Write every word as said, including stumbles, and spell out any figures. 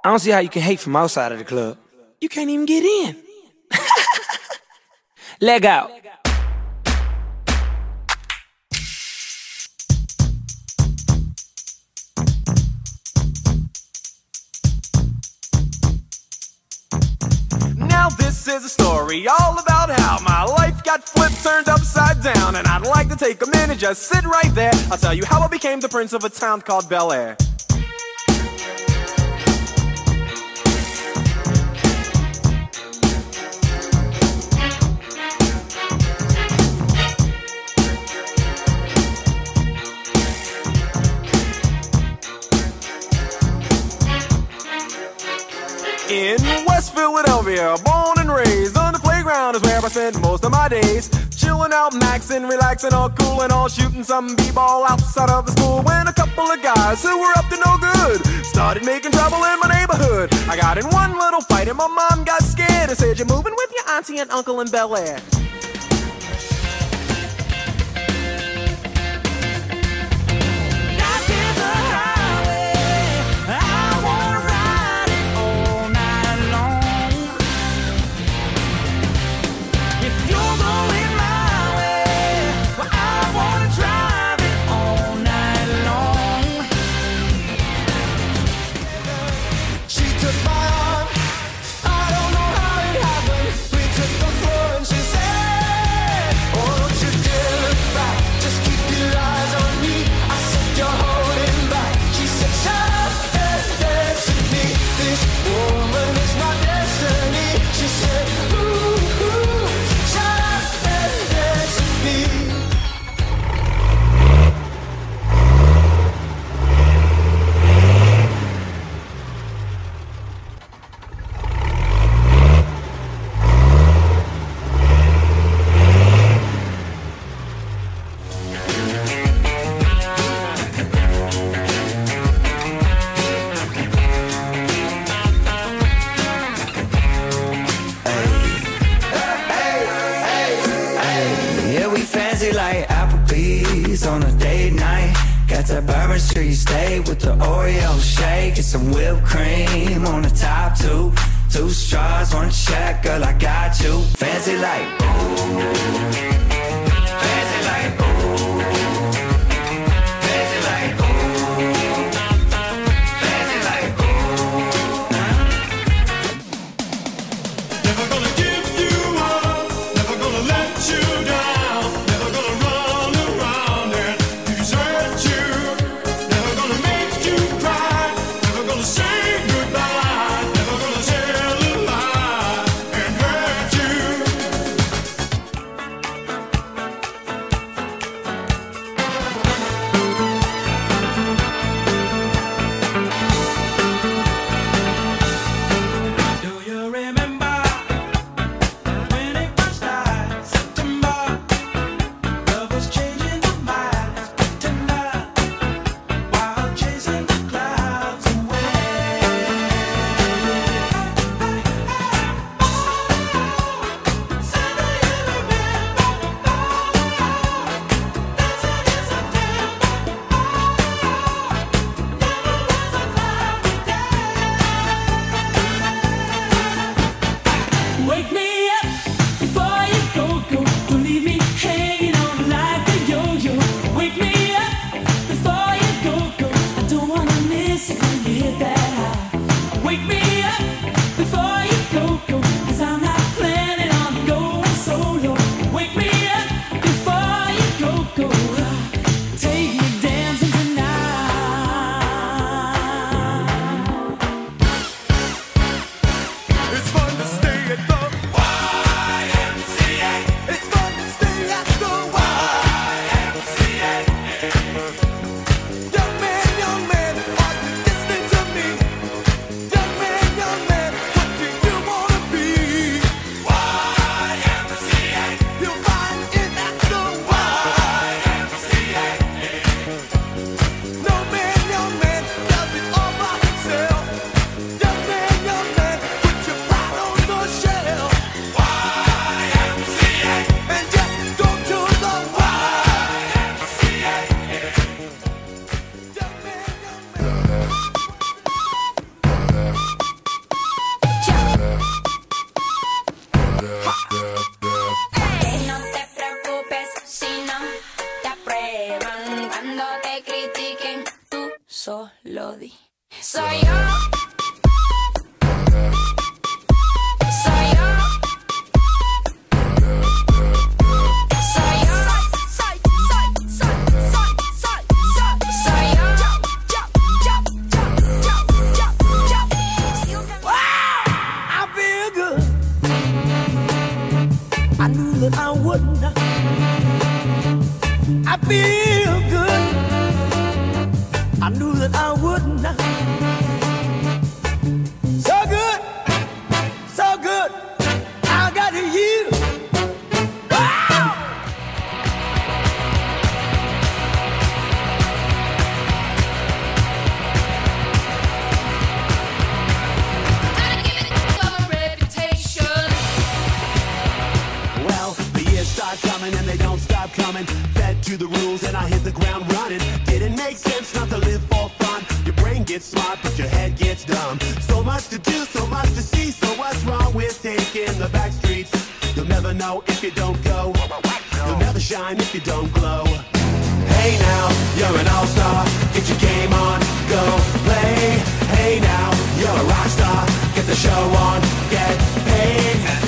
I don't see how you can hate from outside of the club. You can't even get in. Leg out. Now this is a story all about how my life got flipped, turned upside down. And I'd like to take a minute, just sit right there. I'll tell you how I became the prince of a town called Bel Air. In West Philadelphia, born and raised, on the playground is where I spent most of my days. Chilling out, maxing, relaxing, all cool and all, shooting some b-ball outside of the school. When a couple of guys who were up to no good started making trouble in my neighborhood. I got in one little fight and my mom got scared and said, "You're moving with your auntie and uncle in Bel Air." On a date night, got that Bourbon Street steak with the Oreo shake and some whipped cream on the top two. Two straws, one check, girl, I got you. Fancy like, ooh. Fancy like, ooh. Fancy like, ooh. Fancy like, ooh. Never gonna give you up, never gonna let you down, never gonna run around and desert you, never gonna make you cry, never gonna say goodbye, never gonna tell a lie and hurt you. Soy yo. Soy yo. Soy yo. Soy, soy, soy, soy, soy, soy, soy yo. Wow, I feel good. I knew that I wouldn't. I feel good. I knew that I wouldn't. So good, so good. I got you. Wow. I give it a reputation. Well, the years start coming and they don't stop coming. Fed to the rules and I hit the ground running. Didn't make sense not to live for fun. Your brain gets smart but your head gets dumb. So much to do, so much to see. So what's wrong with taking the back streets? You'll never know if you don't go. You'll never shine if you don't glow. Hey now, you're an all-star. Get your game on, go play. Hey now, you're a rock star. Get the show on, get paid.